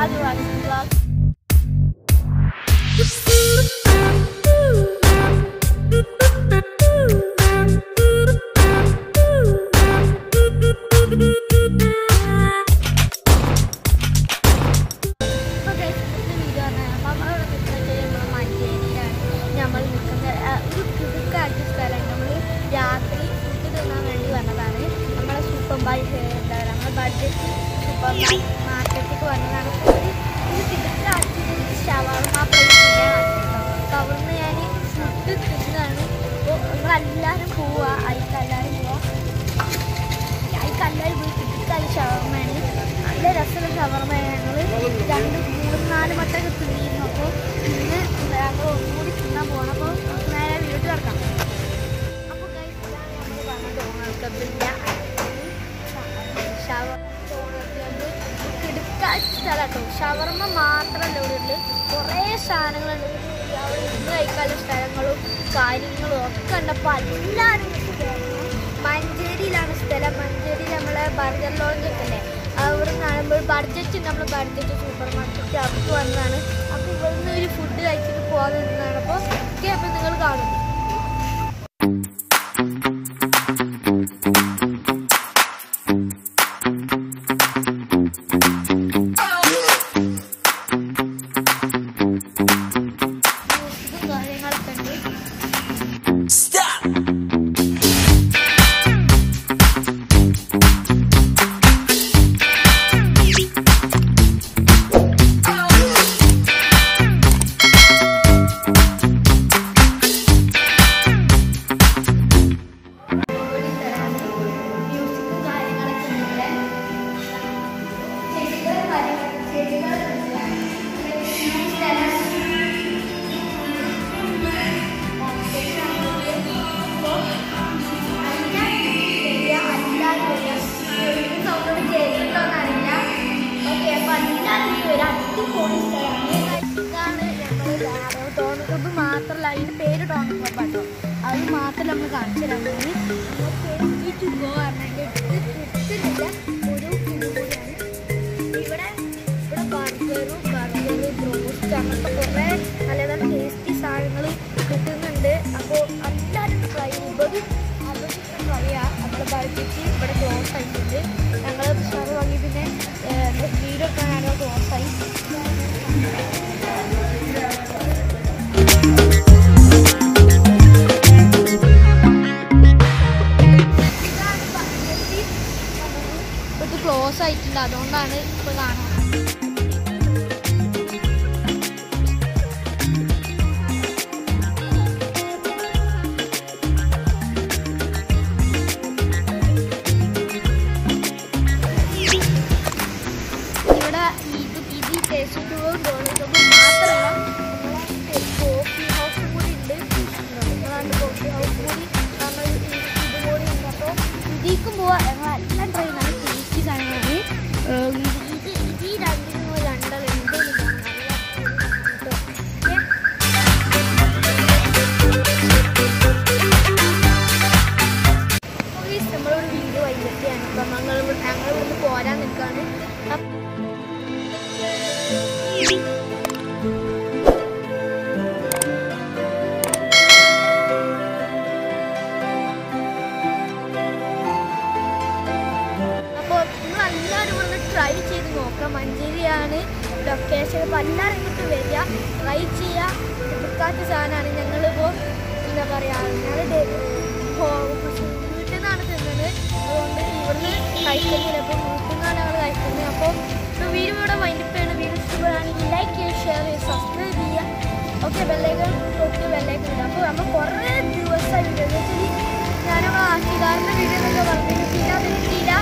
Raju Action Vlog. മാർക്കറ്റിലേക്ക് വന്നതാണ് ഷവർമ അവിടുന്ന് ഞാൻ ഫുഡ് തിന്നാണ്. അപ്പോൾ നമ്മളെല്ലാവരും പോവുക, അതിക്കെല്ലാവരും പോയി തിരിച്ചാൽ ഷവർമയാണ്. നല്ല രസമുള്ള ഷവർമയാണ്. ഞങ്ങൾ 3-4 വട്ടമൊക്കെ തിന്നിരുന്നു. അപ്പോൾ ഇന്ന് ഞങ്ങൾ ഒന്നുകൂടി തിന്നാൻ പോകണം. അപ്പോൾ നേരെ വീട്ടിൽ കിടക്കാം. അപ്പോൾ നമ്മൾ പറഞ്ഞ ഡോണർ ക്ലബിൻ്റെ സ്ഥലട്ടോ ഷവർമ മാത്രമല്ല ഇവിടെ ഉണ്ട്, കുറേ സാധനങ്ങളുണ്ട്. അവിടെ ഇന്ന് കഴിക്കാനുള്ള സ്ഥലങ്ങളും കാര്യങ്ങളും ഒക്കെ ഉണ്ട്. അപ്പോൾ എല്ലാവരും മഞ്ചേരിയിലാണ് സ്ഥലം. മഞ്ചേരിയിൽ നമ്മളെ ബർഗർ ലോഞ്ചൊക്കെ അല്ലേ, അവിടെ നിന്നാണ് ബഡ്ജറ്റ് നമ്മൾ ബഡ്ജറ്റ് സൂപ്പർ മാർക്കറ്റ് അവർക്ക് വന്നതാണ്. അപ്പോൾ ഇവിടുന്ന് ഒരു ഫുഡ് കഴിച്ചിട്ട് പോകാൻ നിന്നതാണ്. അപ്പോൾ നിങ്ങൾ കാണും. മാത്രമല്ല, അതിൻ്റെ പേര് ഡോണർ ക്ലബ്ബാട്ടോ. അത് മാത്രമല്ല നമ്മൾ കാണിച്ചു തരാൻ പോകുന്നത്. ഒരു ഇവിടെ ബർഗർ ബ്രോസ്റ്റ് അങ്ങനത്തെ കുറേ നല്ല നല്ല ടേസ്റ്റി സാധനങ്ങൾ കിട്ടുന്നുണ്ട്. അപ്പോൾ എല്ലാവരും ട്രൈ ചെയ്യുമ്പോൾ ട്രൈ ചെയ്യാം. നമ്മുടെ ബഡ്ജറ്റ് ഇവിടെ ക്ലോസ് ആയിട്ടുണ്ട്. ഞങ്ങൾ ഷവർ വാങ്ങി പിന്നെ വീഡിയോ ഒക്കെ ഞങ്ങൾ ക്ലോസ് ആയി. ഇത് ക്ലോസ് ആയിട്ടുണ്ട്, അതുകൊണ്ടാണ് ഇപ്പോൾ കാണാൻ. ഇവിടെ ഇത് ടേസ്റ്റ് ടൂറും ഡോണറും മാത്രമല്ല, കോഫി ഹൗസും കൂടി ഉണ്ട്. കോഫി ഹൗസ് കൂടി നമ്മൾ ഇതും കൂടി ഉണ്ട്. അപ്പോൾ ഇതിലേക്കും പോവാം. ഞങ്ങളെല്ലാം ട്രൈ ചെയ്യുന്നത് ടേസ്റ്റി സാധനങ്ങളാണ്. ഈ രണ്ടിനും രണ്ടുണ്ട്. നമ്മളൊരു വീഡിയോ വൈകിട്ടാണ്. അപ്പം ഞങ്ങൾ ഇവിടുന്ന് പോരാൻ നിൽക്കുകയാണ്. എല്ലാവരും ഒന്ന് ട്രൈ ചെയ്ത് നോക്കാം. മഞ്ചേരിയാണ് ലൊക്കേഷൻ. അപ്പോൾ എല്ലാവരും ഇങ്ങോട്ട് വരിക, ട്രൈ ചെയ്യുക. എടുക്കാത്ത സാധനമാണ്. ഞങ്ങളിപ്പോൾ എന്താ പറയുക, ഞങ്ങൾ വീട്ടിൽ നിന്നാണ് തിന്നത്. അതുകൊണ്ട് ഇവിടുന്ന് കഴിക്കുന്നില്ല. അപ്പോൾ വീട്ടിൽ നിന്നാണ് ഞങ്ങൾ കഴിക്കുന്നത്. അപ്പോൾ വീഡിയോ ഇവിടെ വൈൻഡപ്പാണ്. വീഡിയോ ഇഷ്ടപ്പെടുകയാണെങ്കിൽ ലൈക്ക് ചെയ്യുക, ഷെയർ ചെയ്യുക, സബ്സ്ക്രൈബ് ചെയ്യുക. ഓക്കെ, ബെല്ലൈക്കൺ തൊട്ട് ബെല്ലൈക്കൺ ഇടുക. അപ്പോൾ നമ്മൾ കുറേ ദിവസമായി ഞാനവിടെ ആക്കിയതാറിൻ്റെ വീഡിയോ എന്നൊക്കെ പറഞ്ഞിട്ടില്ല.